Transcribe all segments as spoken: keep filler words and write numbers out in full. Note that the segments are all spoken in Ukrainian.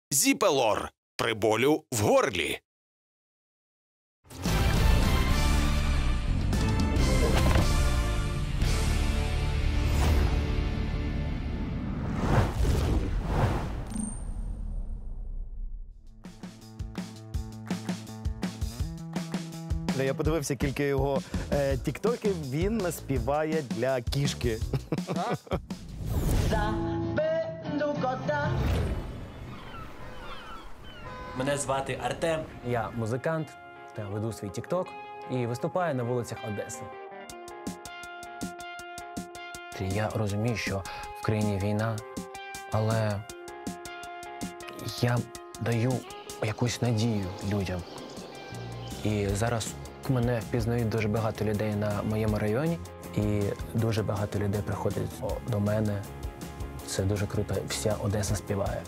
Зіпелор при болю в горлі. Я подивився кілька його е, тіктоків, він співає для кішки. Мене звати Артем. Я музикант та веду свій тікток і виступаю на вулицях Одеси. Я розумію, що в країні війна, але я даю якусь надію людям. І зараз мене впізнають дуже багато людей на моєму районі, і дуже багато людей приходять до мене. Це дуже круто. Вся Одеса співає.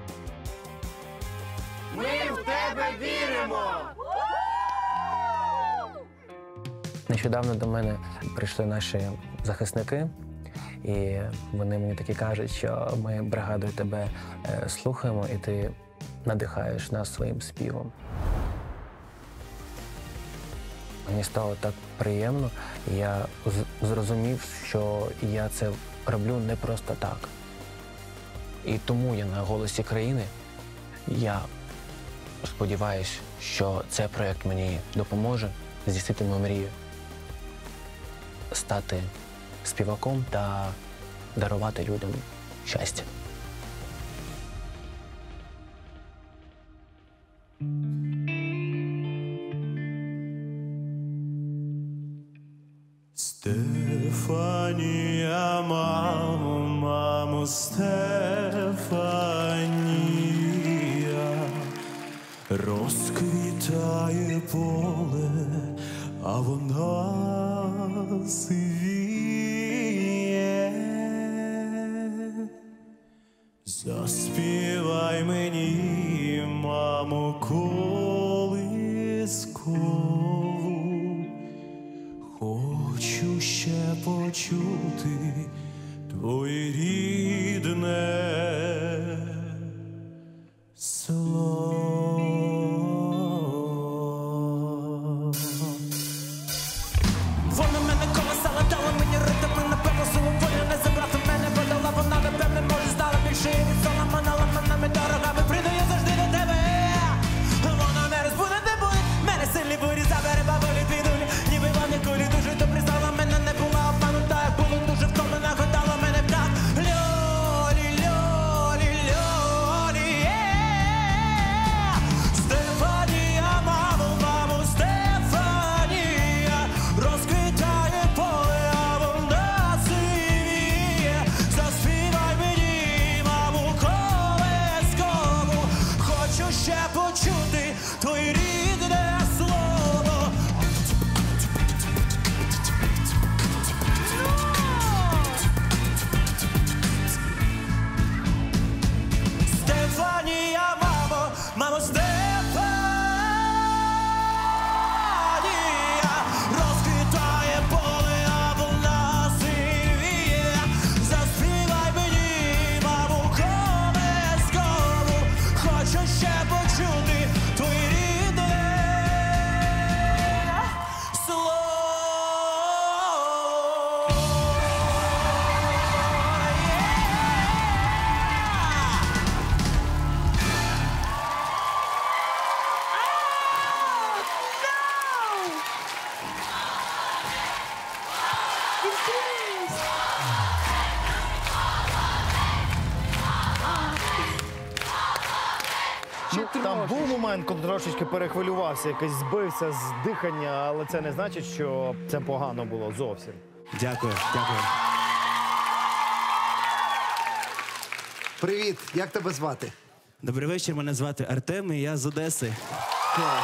Ми в тебе віримо! Нещодавно до мене прийшли наші захисники, і вони мені таки кажуть, що ми бригадою тебе слухаємо, і ти надихаєш нас своїм співом. Мені стало так приємно, і я зрозумів, що я це роблю не просто так. І тому я на «Голосі країни». Я сподіваюся, що цей проєкт мені допоможе здійснити мою мрію, стати співаком та дарувати людям щастя. Стефанія, мамо, мамо, Стефанія, розквітає поле, а вона сивіє. Заспівай мені, мамо, колискову, хочу ще почути твоє рідне слово. Вона мене колесала, дала мені ритм, напевно, силовою не забрати мене, подала, вона напевне, може, стала більше і від сола, манала мене дорогами, прийду я завжди до тебе. Вона не розбуде, не буде, мене сильні бурі, забере бабулі, підулі, ніби вони кулі, дуже добре знала, мене не була обманута, як було дуже втомлена, гадала мене в так. Льолі, льолі, льолі, Стефанія, мамо, мамо, Стефанія, розквітає поле, а вона сивіє. Заспівай мені, мамо, колискову, хочу ще почути твоє рідне слово. Стефанія, мамо, мамо, Стефанія, розквітає поле, а вона сивіє. Заспівай мені, мамо, колискову, хочу ще почути твоє рідне слово. Ну, там був момент, коли трошечки перехвилювався, якось збився з дихання, але це не значить, що це погано було зовсім. Дякую, дякую. Привіт, як тебе звати? Добрий вечір, мене звати Артем, і я з Одеси. Клас.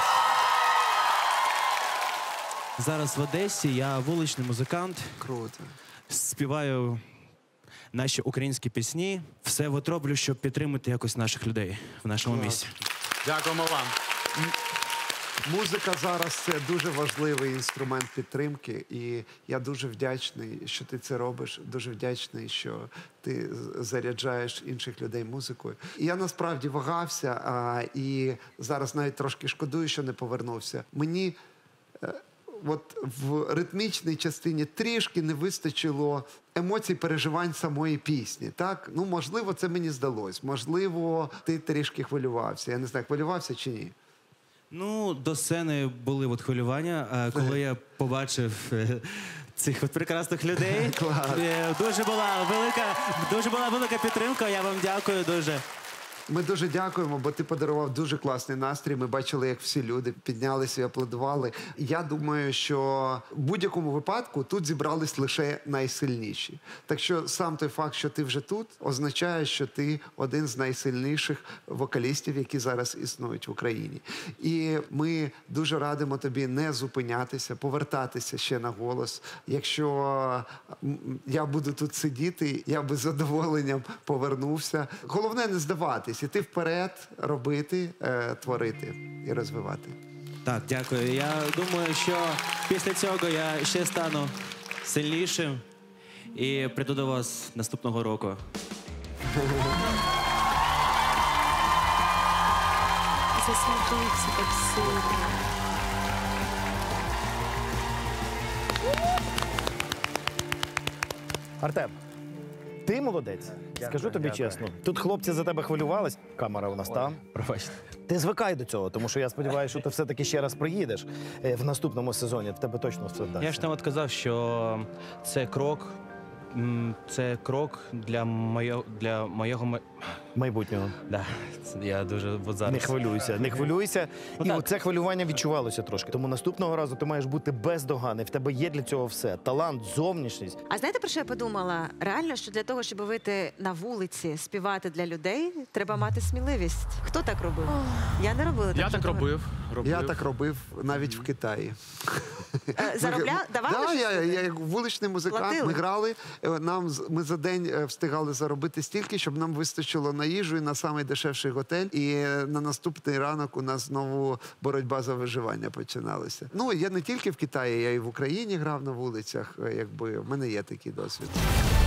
Зараз в Одесі, я вуличний музикант, Круто. співаю наші українські пісні. Все от роблю, щоб підтримати якось наших людей в нашому Клас. місті. Дякуємо вам. Музика зараз це дуже важливий інструмент підтримки, і я дуже вдячний, що ти це робиш. Дуже вдячний, що ти заряджаєш інших людей музикою. І я насправді вагався, а, і зараз навіть трошки шкодую, що не повернувся. Мені е, от в ритмічній частині трішки не вистачило емоцій, переживань самої пісні. Так? Ну, можливо, це мені здалось. Можливо, ти трішки хвилювався. Я не знаю, хвилювався чи ні? Ну, до сцени були от хвилювання, а коли я побачив е, цих от прекрасних людей, е, дуже була велика, дуже була велика підтримка. Я вам дякую дуже. Ми дуже дякуємо, бо ти подарував дуже класний настрій. Ми бачили, як всі люди піднялися і аплодували. Я думаю, що в будь-якому випадку тут зібрались лише найсильніші. Так що сам той факт, що ти вже тут, означає, що ти один з найсильніших вокалістів, які зараз існують в Україні. І ми дуже радимо тобі не зупинятися, повертатися ще на голос. Якщо я буду тут сидіти, я би з задоволенням повернувся. Головне не здаватися. Іти вперед, робити, е, творити і розвивати. Так, дякую. Я думаю, що після цього я ще стану сильнішим і прийду до вас наступного року. Засміхнувся так сильно. Артем, ти молодець. Скажу тобі дякую. чесно. Тут хлопці за тебе хвилювались. Камера у нас там. Пробачте. Ти звикай до цього, тому що я сподіваюся, що ти все-таки ще раз приїдеш е, в наступному сезоні. В тебе точно все вдасться. Я ж там от казав, що це крок, м, це крок для моєго, для моєго, ма- Майбутнього. да, це я дуже от зараз. Не хвилюйся, не хвилюйся. Ну, І так. оце хвилювання відчувалося трошки. Тому наступного разу ти маєш бути бездоганний. В тебе є для цього все. Талант, зовнішність. А знаєте, про що я подумала? Реально, що для того, щоб вийти на вулиці, співати для людей, треба мати сміливість. Хто так робив? Я не робила. Я так жодного. робив. робив. Я так робив навіть в Китаї. Е, Заробля... Давали Да, щось я, туди? я як вуличний музикант, Платили? ми грали, е, нам, з- ми за день е, встигали заробити стільки, щоб нам вистачило на їжу і на самий дешевший готель. І е, на наступний ранок у нас знову боротьба за виживання починалася. Ну, я не тільки в Китаї, я і в Україні грав на вулицях, е, якби в мене є такий досвід.